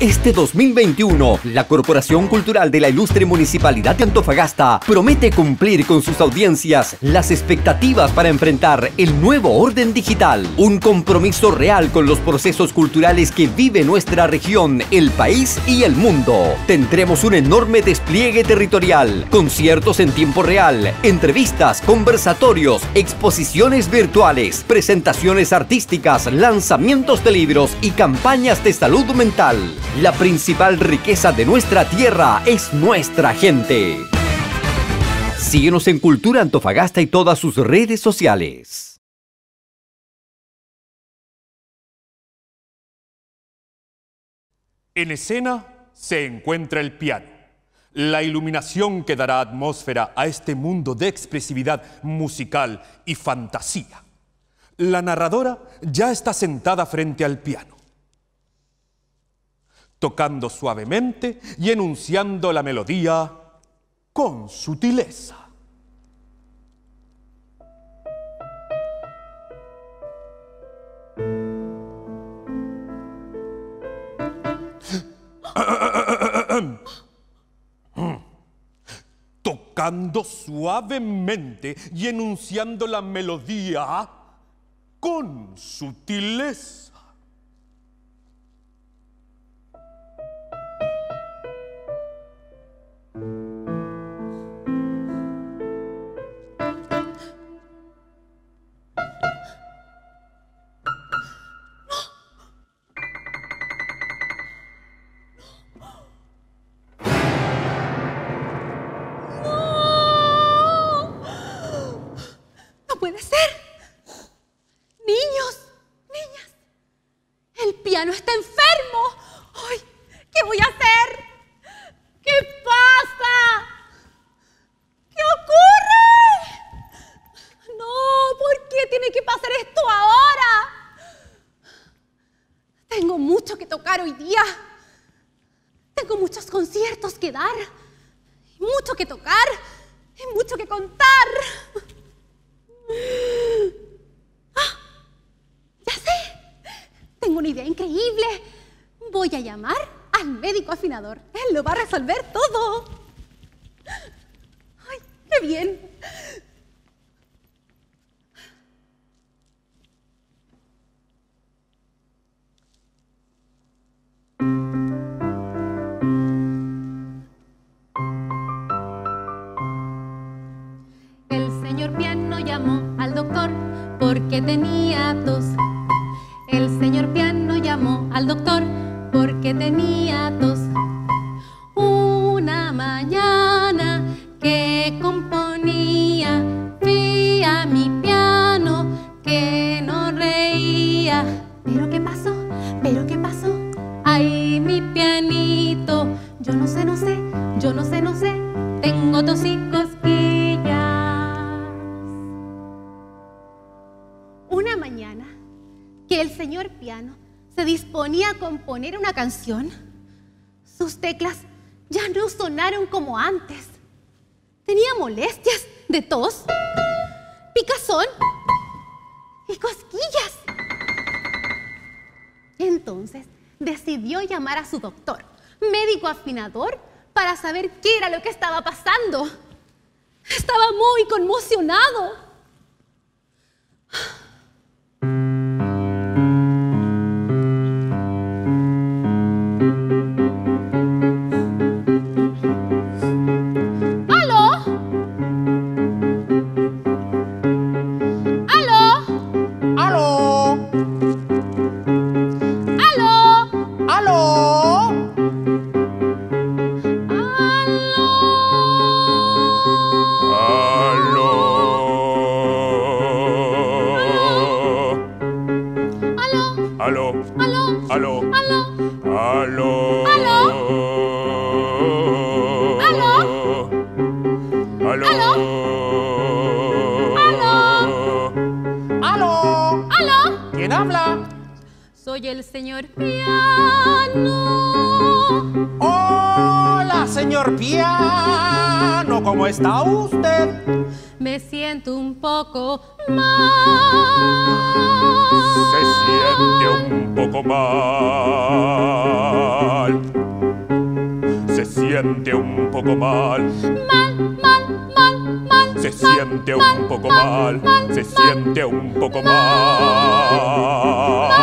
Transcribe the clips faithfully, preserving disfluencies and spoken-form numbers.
Este dos mil veintiuno, la Corporación Cultural de la Ilustre Municipalidad de Antofagasta promete cumplir con sus audiencias las expectativas para enfrentar el nuevo orden digital. Un compromiso real con los procesos culturales que vive nuestra región, el país y el mundo. Tendremos un enorme despliegue territorial, conciertos en tiempo real, entrevistas, conversatorios, exposiciones virtuales, presentaciones artísticas, lanzamientos de libros y campañas de salud mental. La principal riqueza de nuestra tierra es nuestra gente. Síguenos en Cultura Antofagasta y todas sus redes sociales. En escena se encuentra el piano, la iluminación que dará atmósfera a este mundo de expresividad musical y fantasía. La narradora ya está sentada frente al piano, tocando suavemente y enunciando la melodía con sutileza. Tocando suavemente y enunciando la melodía con sutileza. ¡Puede ser! ¡Niños! ¡Niñas! ¡El piano está enfermo! ¡Ay! ¿Qué voy a hacer? ¿Qué pasa? ¿Qué ocurre? No, ¿por qué tiene que pasar esto ahora? Tengo mucho que tocar hoy día. Tengo muchos conciertos que dar. Mucho que tocar. Y mucho que contar. ¡Ah! ¡Ya sé! Tengo una idea increíble. Voy a llamar al médico afinador. Él lo va a resolver todo. ¡Ay, qué bien! Porque tenía tos. El señor piano llamó al doctor porque tenía tos. Una mañana que componía, vi a mi piano que no reía. ¿Pero qué pasó? ¿Pero qué pasó? Ay, mi pianito, yo no sé, no sé, yo no sé, no sé, tengo tos y cosquillas. Una mañana que el señor piano se disponía a componer una canción, sus teclas ya no sonaron como antes. Tenía molestias de tos, picazón y cosquillas. Entonces decidió llamar a su doctor, médico afinador, para saber qué era lo que estaba pasando. Estaba muy conmocionado. Soy el señor piano. Hola, señor piano, ¿cómo está usted? Me siento un poco mal. Se siente un poco mal. mal. Se siente un poco mal. Mal, mal, mal, mal. Se siente un poco mal. Se siente un poco mal.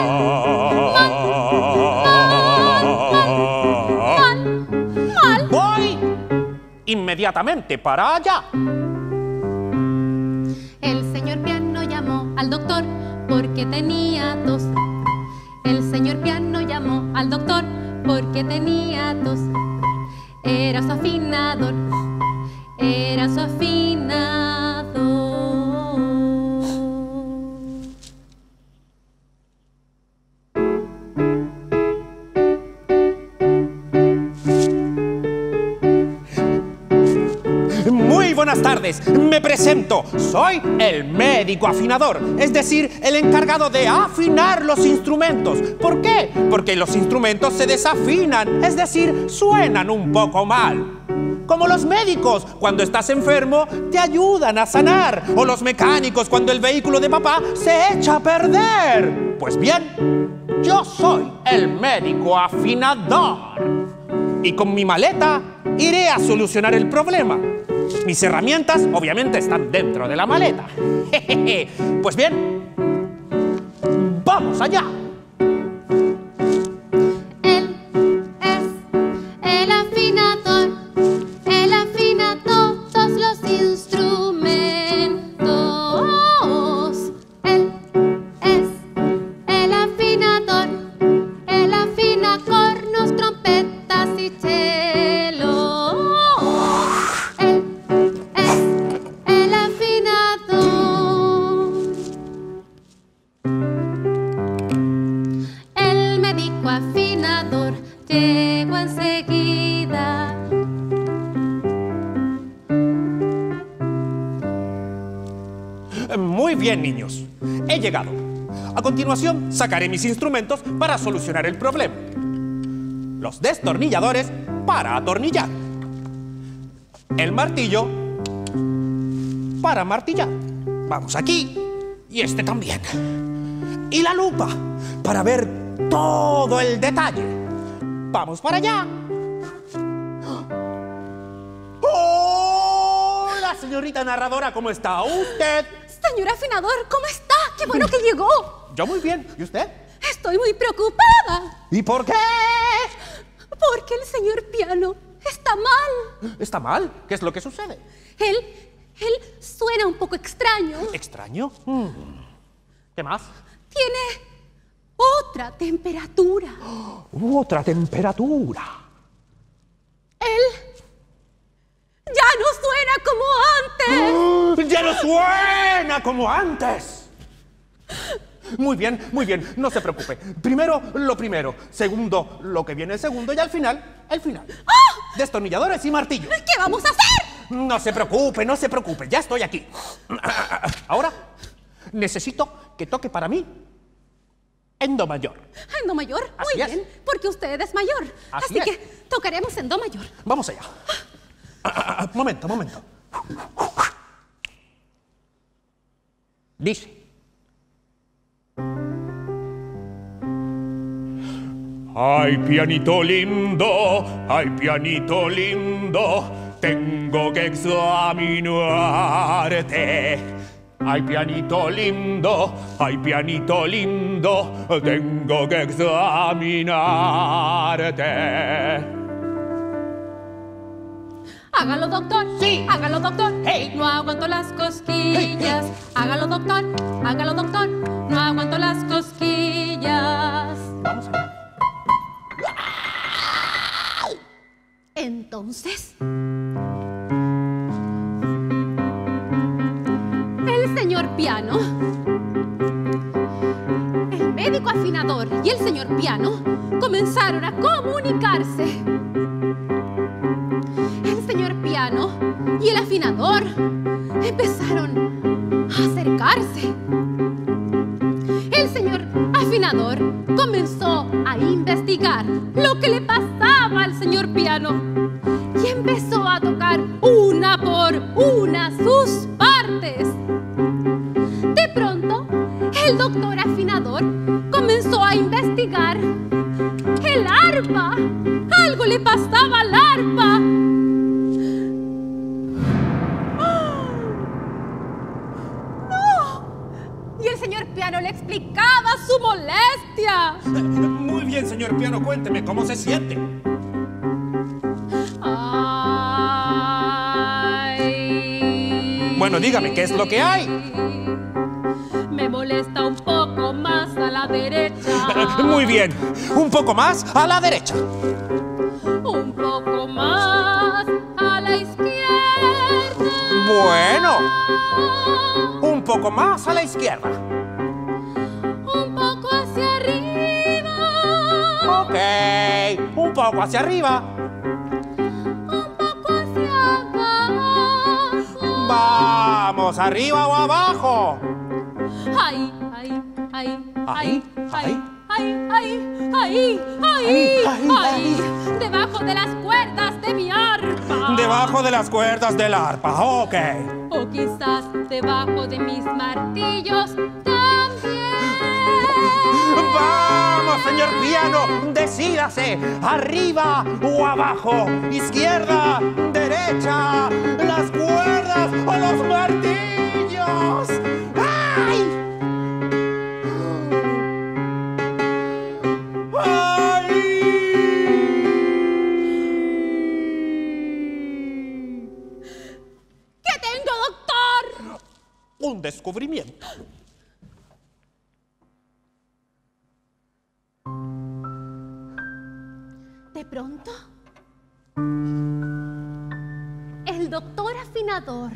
Voy inmediatamente para allá. El señor Piano llamó al doctor porque tenía tos. El señor Piano llamó al doctor porque tenía tos. Era su afinador, era su afinador. Muy buenas tardes, me presento. Soy el médico afinador, es decir, el encargado de afinar los instrumentos. ¿Por qué? Porque los instrumentos se desafinan, es decir, suenan un poco mal. Como los médicos, cuando estás enfermo, te ayudan a sanar. O los mecánicos, cuando el vehículo de papá se echa a perder. Pues bien, yo soy el médico afinador. Y con mi maleta iré a solucionar el problema. Mis herramientas, obviamente, están dentro de la maleta. Pues bien, ¡vamos allá! Él es el afinador. Él afina todos los instrumentos. Él es el afinador. Él afina cornos, trompetas y chelos. Él es el afinador. El médico afinador llegó enseguida. Muy bien, niños. He llegado. A continuación, sacaré mis instrumentos para solucionar el problema. Los destornilladores para atornillar. El martillo para martillar. Vamos aquí. Y este también. Y la lupa para ver todo el detalle. Vamos para allá. Hola, señorita narradora, ¿cómo está usted? Señor afinador, ¿cómo está? ¡Qué bueno que llegó! Yo muy bien. ¿Y usted? Estoy muy preocupada. ¿Y por qué? Porque el señor Piano está mal. ¿Está mal? ¿Qué es lo que sucede? Él, él suena un poco extraño. ¿Extraño? Mm. ¿Qué más? Tiene otra temperatura. Otra temperatura. Él ya no suena como antes. ¡Ya no suena como antes! Muy bien, muy bien, no se preocupe. Primero, lo primero. Segundo, lo que viene segundo. Y al final, el final. ¡Ah! Destornilladores y martillos. ¿Qué vamos a hacer? No se preocupe, no se preocupe. Ya estoy aquí. Ahora, necesito que toque para mí en do mayor. En do mayor, Así muy es. bien, porque usted es mayor. Así Así es. que tocaremos en do mayor. Vamos allá. Momento, momento. Dice. Ay, pianito lindo, ay, pianito lindo, tengo que examinarte. Ay, pianito lindo, ay, pianito lindo, tengo que examinarte. Hágalo, doctor. Sí. Hágalo, doctor. Hey. No aguanto las cosquillas. Hágalo, doctor. Hágalo, doctor. No aguanto las cosquillas. Vamos allá. Entonces, el señor Piano, el médico afinador y el señor Piano comenzaron a comunicarse. El señor Piano y el afinador empezaron a acercarse. El señor afinador comenzó a investigar lo que le pasaba al señor Piano y empezó a tocar una por una sus partes. De pronto, el doctor afinador comenzó a investigar el área arpa. Algo le pasaba al arpa. ¡No! Y el señor piano le explicaba su molestia. Muy bien, señor piano, cuénteme cómo se siente. Ay. Bueno, dígame, ¿qué es lo que hay? Me molesta un poco más a la derecha. Muy bien, un poco más a la derecha. Un poco más a la izquierda. Bueno, un poco más a la izquierda. Un poco hacia arriba. Ok, un poco hacia arriba. Un poco hacia abajo. Vamos, arriba o abajo. Ay, ay, ay, Ahí, ay, ay, ay, ay, ay, ay, ay, ay, debajo de las cuerdas de mi arpa. Debajo de las cuerdas del arpa, ok. O quizás debajo de mis martillos también. Vamos, señor piano, decídase, arriba o abajo, izquierda, derecha, las cuerdas o los martillos. ¡Ay! ¿Qué tengo, doctor? Un descubrimiento. De pronto, el doctor afinador,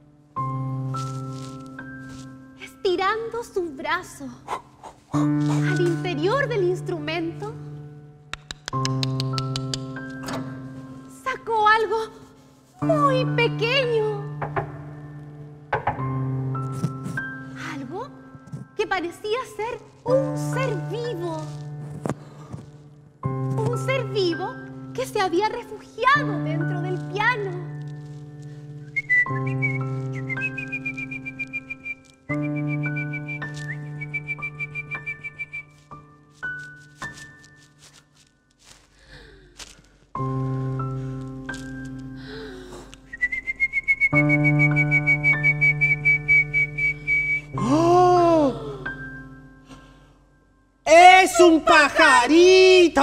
estirando su brazo al interior del instrumento, sacó algo muy pequeño. Algo que parecía ser un ser vivo. Un ser vivo que se había refugiado dentro del piano. ¡Es un pajarito!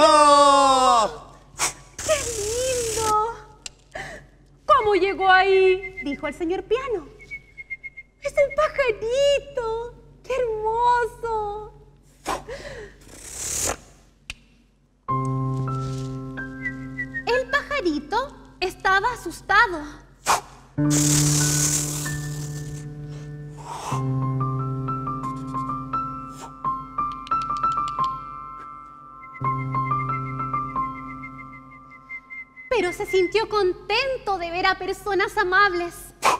¡Qué lindo! ¿Cómo llegó ahí? Dijo el señor piano. ¡Es un pajarito! ¡Qué hermoso! El pajarito estaba asustado. Pero se sintió contento de ver a personas amables.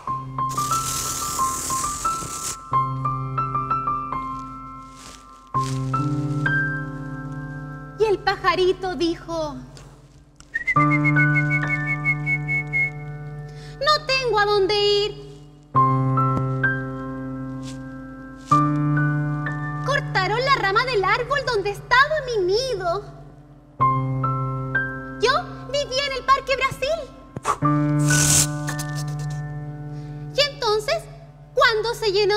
Y el pajarito dijo: no tengo a dónde ir. Cortaron la rama del árbol donde estaba mi nido. Yo vivía en el Parque Brasil. Y entonces, cuando se llenó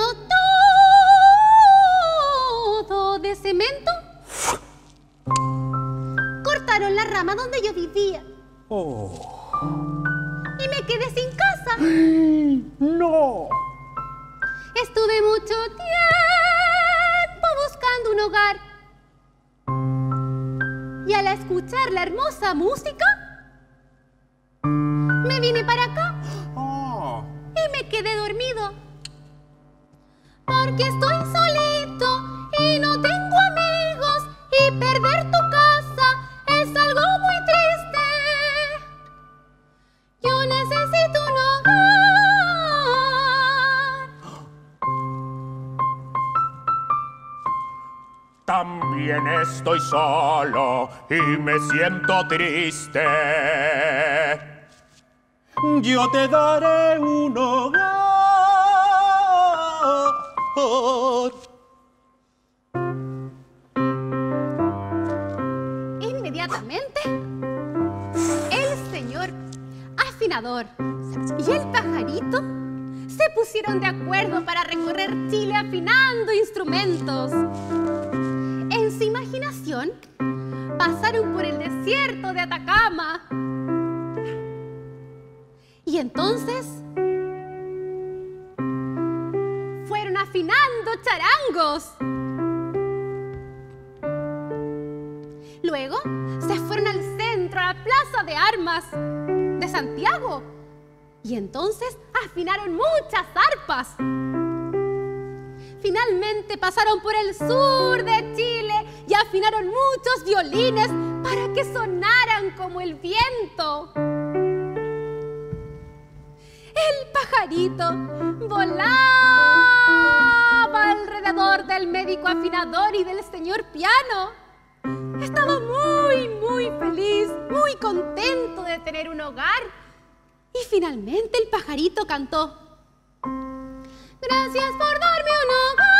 todo de cemento, cortaron la rama donde yo vivía. Oh. Y me quedé sin casa. ¡No! Estuve mucho tiempo buscando un hogar. Y al escuchar la hermosa música, me vine para acá Oh. y me quedé dormido. Porque estoy solito y no tengo amigos, y perder tu casa es algo muy triste. Yo necesito un hogar. También estoy solo y me siento triste. Yo te daré un hogar. Inmediatamente finalmente, el señor afinador y el pajarito se pusieron de acuerdo para recorrer Chile afinando instrumentos. En su imaginación, pasaron por el desierto de Atacama. Y entonces fueron afinando charangos. Luego se fueron al centro, a la Plaza de Armas de Santiago. Y entonces afinaron muchas arpas. Finalmente pasaron por el sur de Chile y afinaron muchos violines para que sonaran como el viento. El pajarito volaba alrededor del médico afinador y del señor piano. Estaba muy, muy feliz, muy contento de tener un hogar. Y finalmente el pajarito cantó: gracias por darme un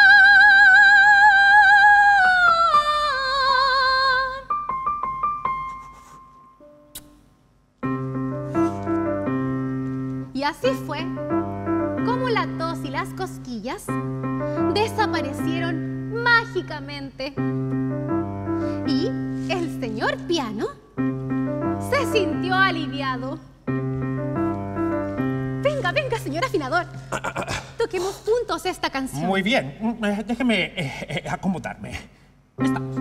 hogar. Y así fue como la tos y las cosquillas desaparecieron mágicamente. Y el señor piano se sintió aliviado. Venga, venga, señor afinador. Toquemos juntos esta canción. Muy bien. Déjeme eh, eh, acomodarme. Estamos.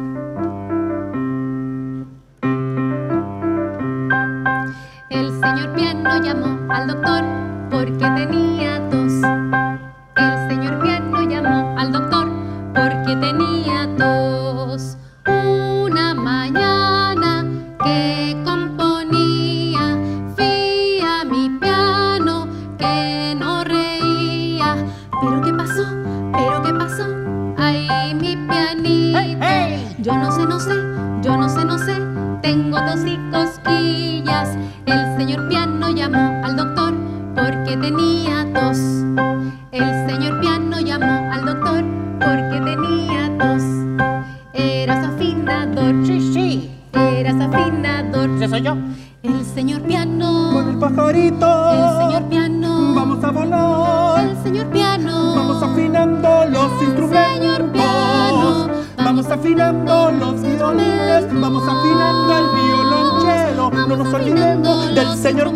El señor piano llamó al doctor porque tenía tos. El señor piano llamó al doctor porque tenía tos. Una mañana que componía, fui a mi piano que no reía. ¿Pero qué pasó? ¿Pero qué pasó? Ay, mi pianito. Hey, hey. Yo no sé, no sé, yo no sé, no sé. Tengo tos y cosquillas. El señor piano llamó al doctor porque tenía tos. El señor piano llamó al doctor porque tenía tos. Eras afinador. Sí, sí. Eras afinador. ¿Ese soy yo? El señor piano. Con el pajarito. El señor piano. Vamos a volar. El señor piano. Vamos afinando los El instrumentos. señor piano. Vamos afinando los violines. Vamos afinando el violonchelo. No nos olvidemos del señor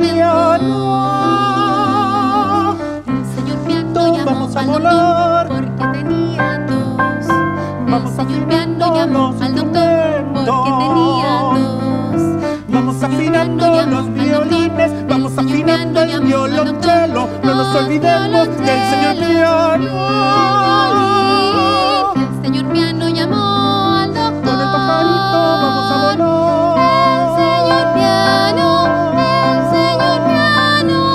piano. El señor piano llamó Vamos a al volar. doctor porque tenía tos. Vamos El señor afinando piano llamó los al doctor porque tenía tos. Vamos afinando los violines, vamos afinando el violonchelo. No nos olvidemos del señor piano. El señor piano llamó al doctor. Con el pajarito vamos a volar. El señor piano, el señor piano.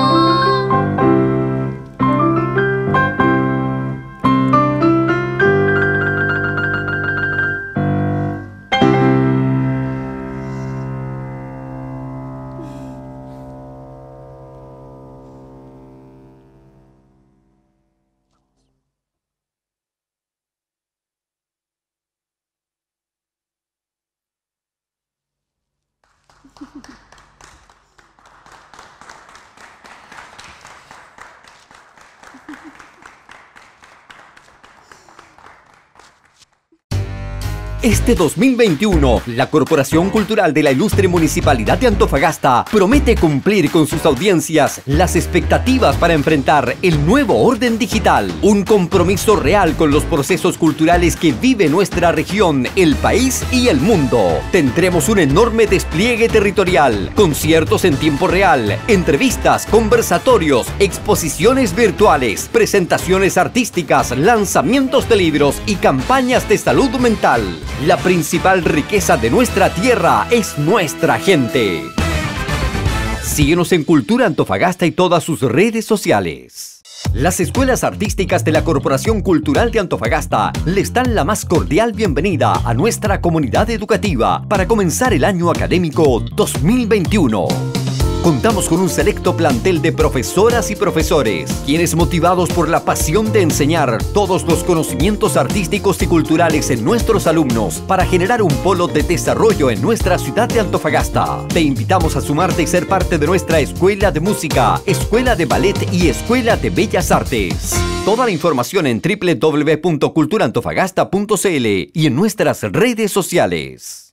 Este dos mil veintiuno, la Corporación Cultural de la Ilustre Municipalidad de Antofagasta promete cumplir con sus audiencias las expectativas para enfrentar el nuevo orden digital. Un compromiso real con los procesos culturales que vive nuestra región, el país y el mundo. Tendremos un enorme despliegue territorial, conciertos en tiempo real, entrevistas, conversatorios, exposiciones virtuales, presentaciones artísticas, lanzamientos de libros y campañas de salud mental. La principal riqueza de nuestra tierra es nuestra gente. Síguenos en Cultura Antofagasta y todas sus redes sociales. Las escuelas artísticas de la Corporación Cultural de Antofagasta les dan la más cordial bienvenida a nuestra comunidad educativa para comenzar el año académico dos mil veintiuno. Contamos con un selecto plantel de profesoras y profesores, quienes motivados por la pasión de enseñar todos los conocimientos artísticos y culturales en nuestros alumnos para generar un polo de desarrollo en nuestra ciudad de Antofagasta. Te invitamos a sumarte y ser parte de nuestra Escuela de Música, Escuela de Ballet y Escuela de Bellas Artes. Toda la información en doble u doble u doble u punto cultura antofagasta punto c l y en nuestras redes sociales.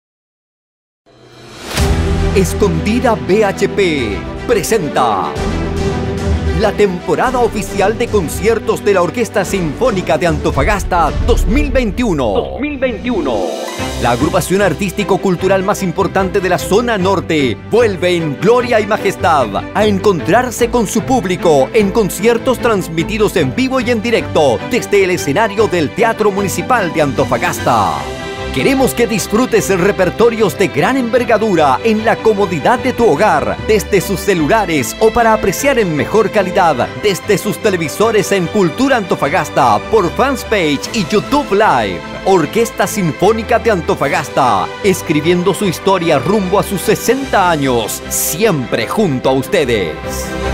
Escondida B H P presenta la temporada oficial de conciertos de la Orquesta Sinfónica de Antofagasta dos mil veintiuno. dos mil veintiuno. La agrupación artístico-cultural más importante de la zona norte vuelve en gloria y majestad a encontrarse con su público en conciertos transmitidos en vivo y en directo desde el escenario del Teatro Municipal de Antofagasta. Queremos que disfrutes repertorios de gran envergadura en la comodidad de tu hogar, desde sus celulares o para apreciar en mejor calidad desde sus televisores en Cultura Antofagasta por Fanspage y YouTube Live. Orquesta Sinfónica de Antofagasta, escribiendo su historia rumbo a sus sesenta años, siempre junto a ustedes.